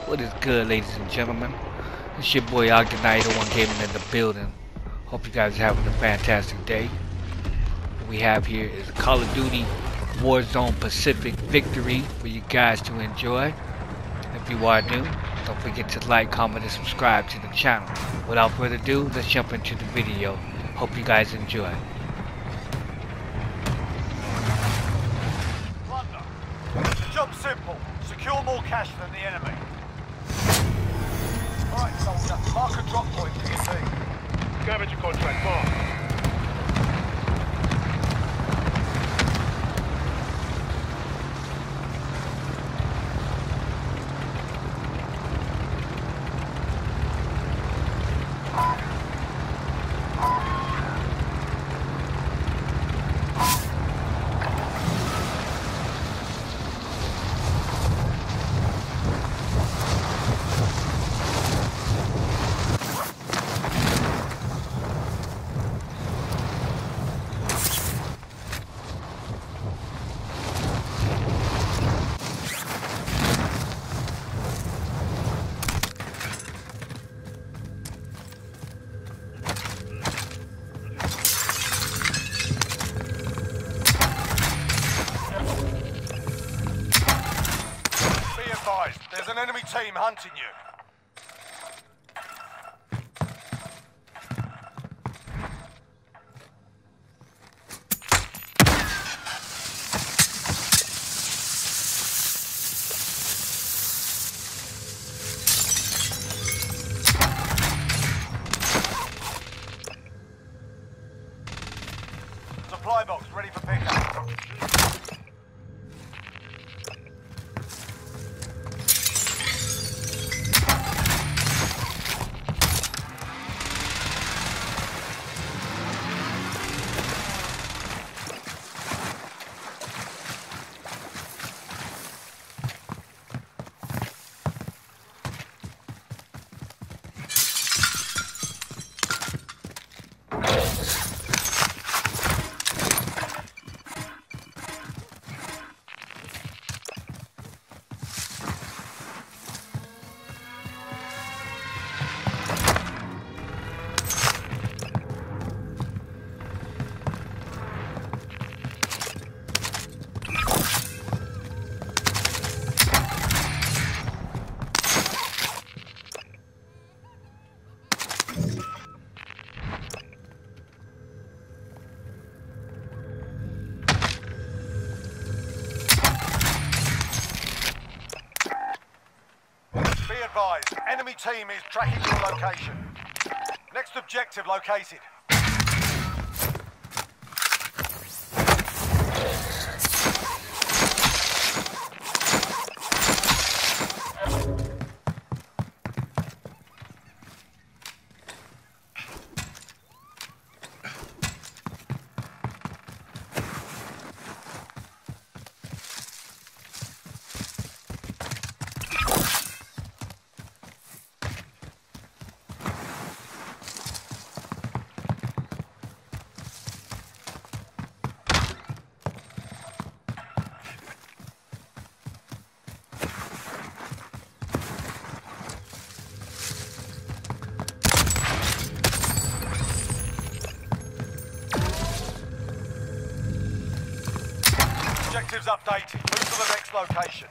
What is good, ladies and gentlemen? It's your boy Ogdenite, the one gaming in the building. Hope you guys are having a fantastic day. What we have here is Call of Duty Warzone Pacific Victory for you guys to enjoy. If you are new, don't forget to like, comment, and subscribe to the channel. Without further ado, let's jump into the video. Hope you guys enjoy. The job's simple. Secure more cash than the enemy. Alright, soldier. Mark a drop point for your team. Scavenger contract marked. There's an enemy team hunting you. Supply box ready for pickup. Enemy team is tracking your location. Next objective located. Objectives updated. Move to the next location.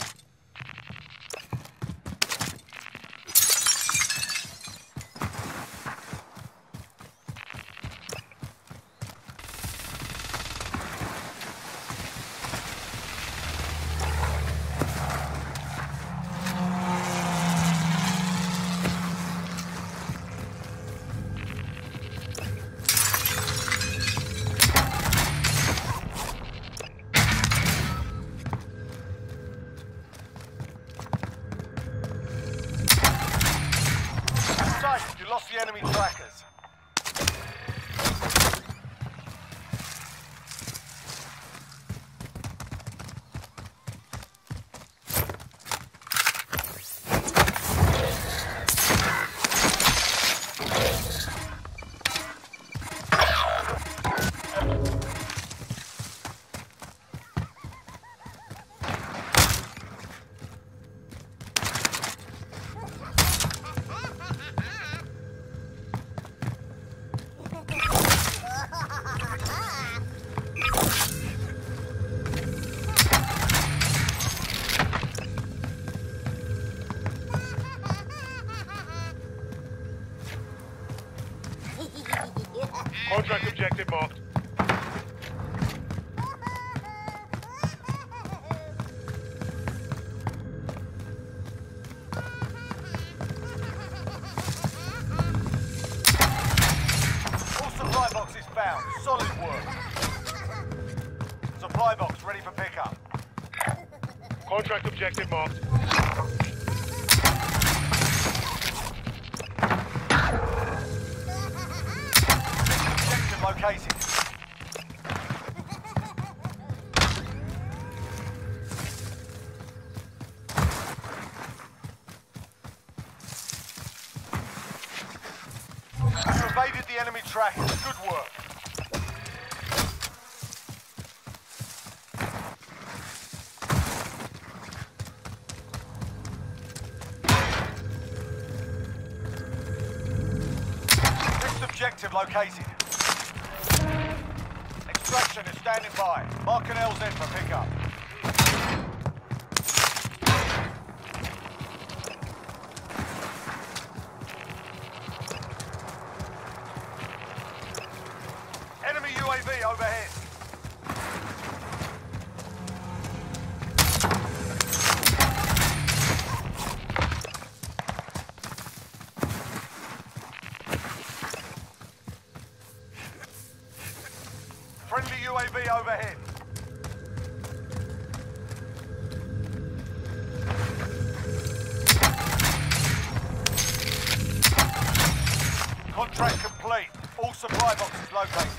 You lost the enemy trackers. Contract objective marked. All supply boxes found. Solid work. Supply box ready for pickup. Contract objective marked. Objective located. You evaded the enemy trackers. Good work. Next objective located. Extraction is standing by. Mark an LZ for pickup. Enemy UAV overhead. Friendly UAV overhead. Contract complete. All supply boxes located.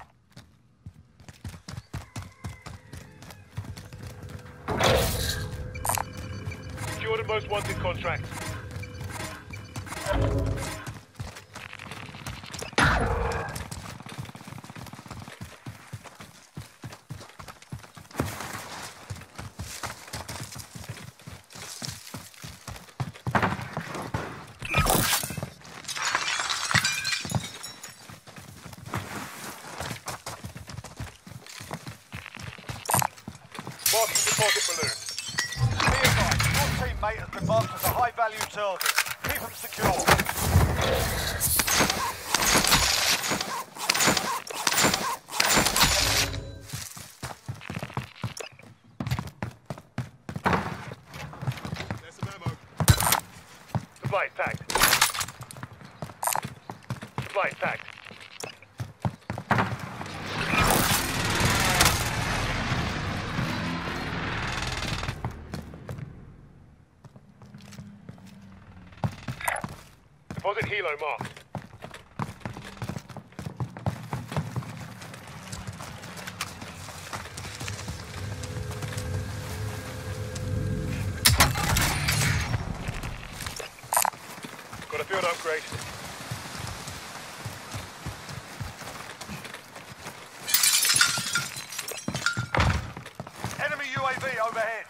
Secured the most wanted contract. Marking deposit balloon. Be advised, your teammate has been marked as a high-value target. Keep them secure. There's some ammo. Supply packed. Supply packed. Deposit helo marked. Got a field upgrade. Enemy UAV overhead.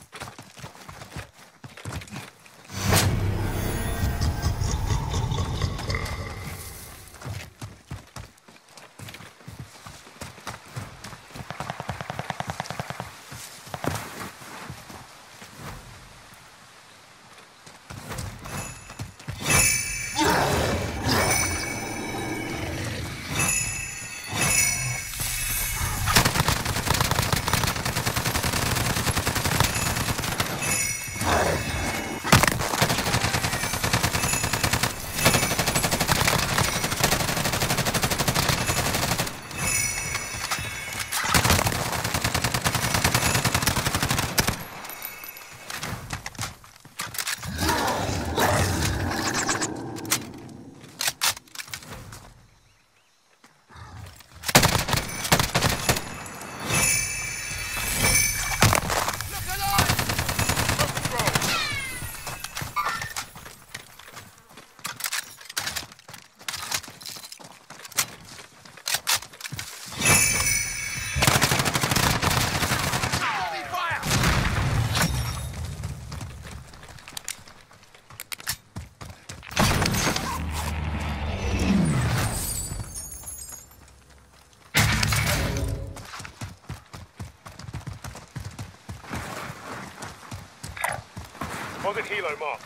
Deposit helo marked.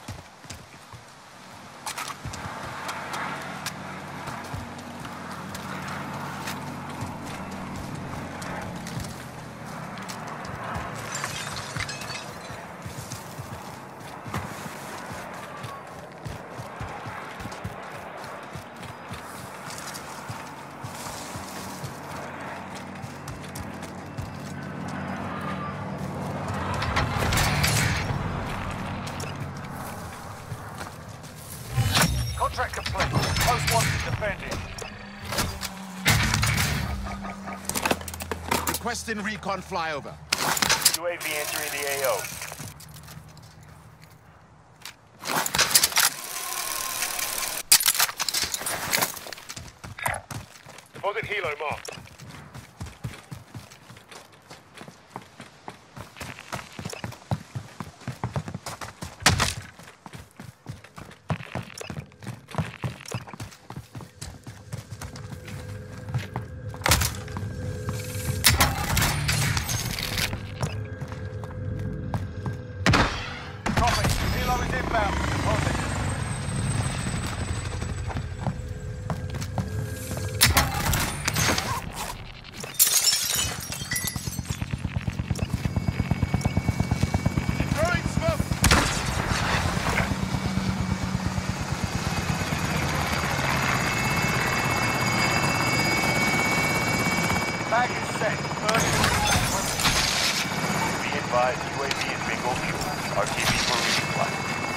defended. Requesting recon flyover. UAV entering the AO. Deposit helo marked. Copy. Helo is inbound. Deposit. Throwing smoke! Bag is set. Be advised, UAV is bingo fuel. RTV for resupply.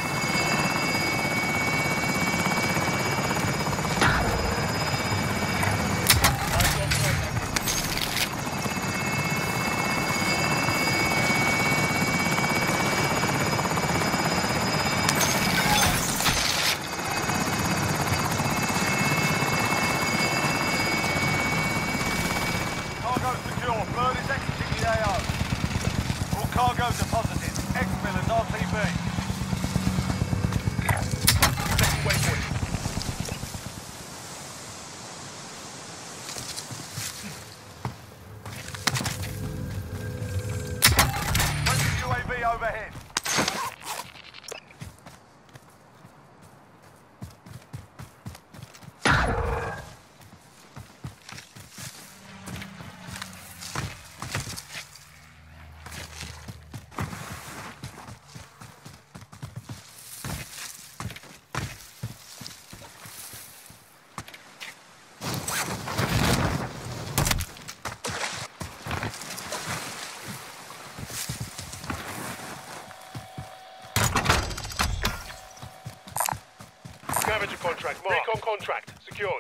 Cargo secure. Bird is exiting the AO. All cargo deposited. Exfil and RTV. Second waypoint. Friendly UAV overhead. Scavenger contract marked. Recon contract secured.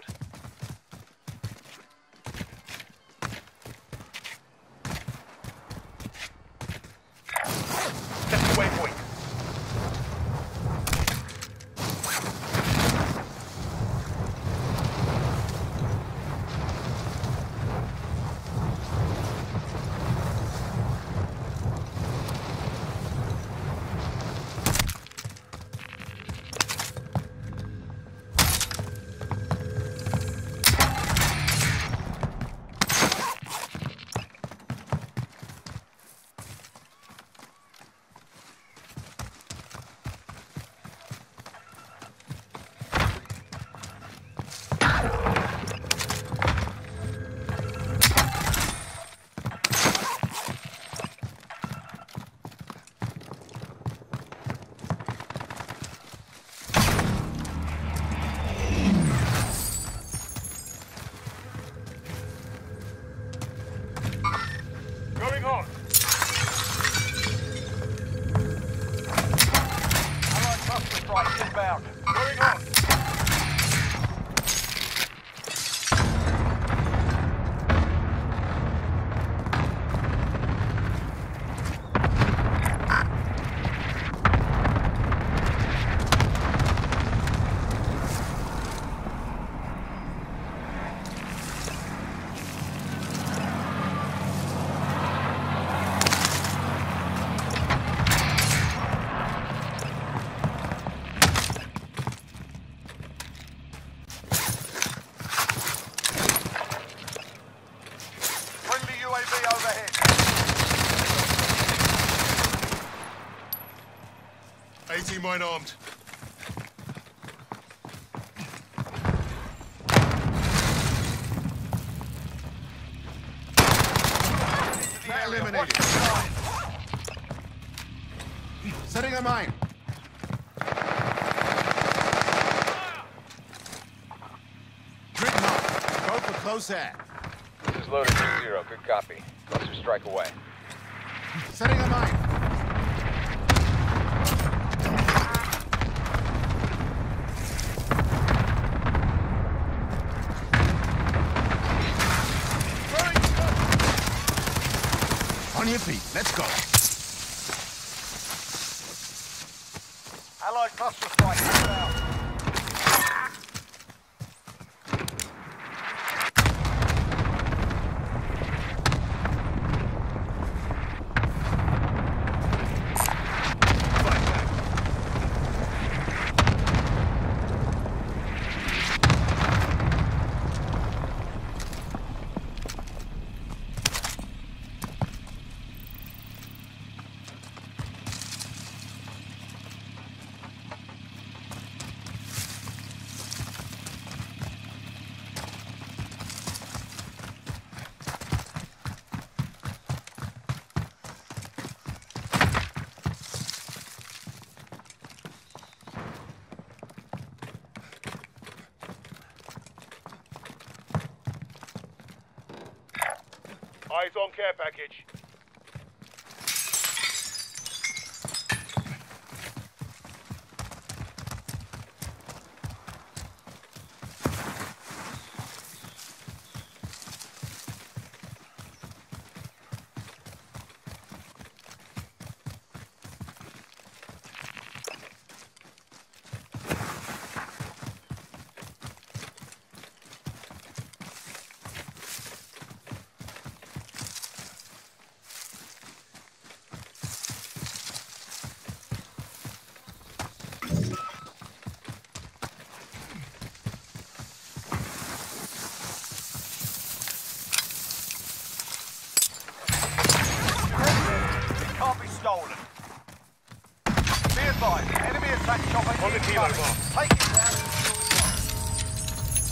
Second waypoint. Going on. Allied cluster strike inbound. Going on. Friendly UAV overhead. 18 mine armed. Threat eliminated. Setting a mine. Gridmark. Go for close air. This is loader 2-0. Good copy. Cluster strike away. Setting a mine. feet. Let's go. Allied cluster strike inbound. Eyes on care package. Can't be stolen. Be advised, enemy attack chopper On the kilo incoming. mark. Take it down and secure the line.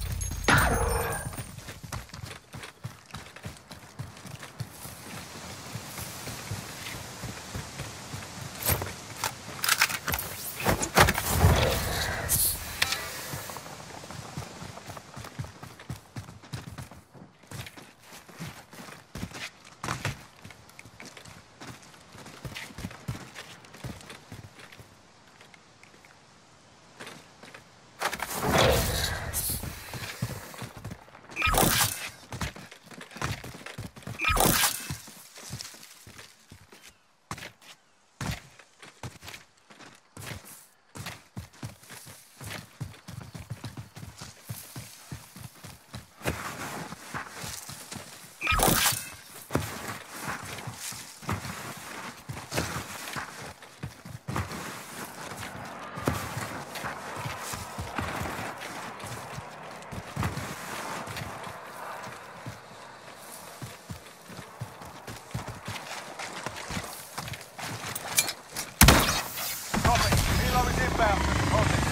Copy. Helo is inbound to deposit.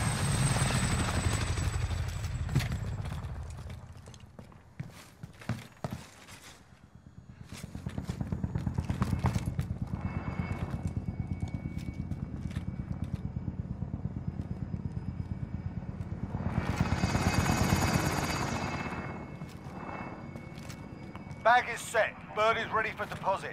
Bag is set. Bird is ready for deposit.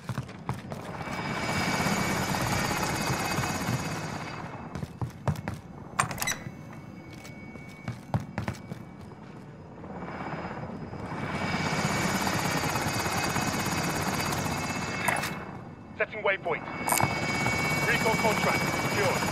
Setting waypoint. Recon contract secured.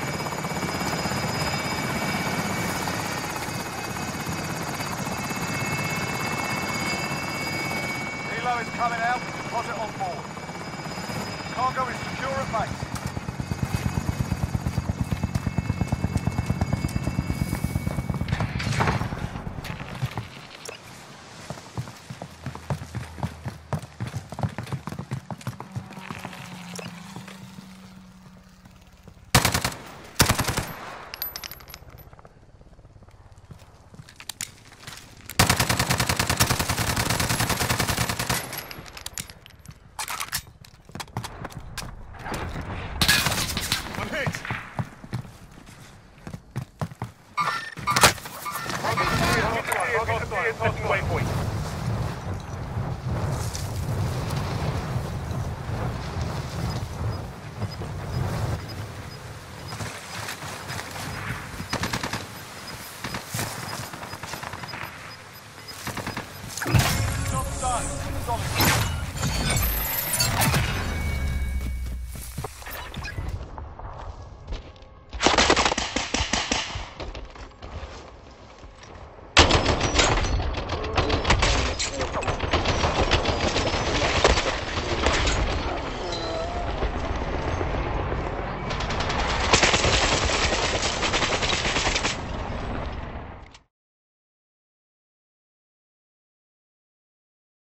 Helo is coming out. Deposit on board. Cargo is secure at base. I'm hit. Setting waypoint. Job done. Solid.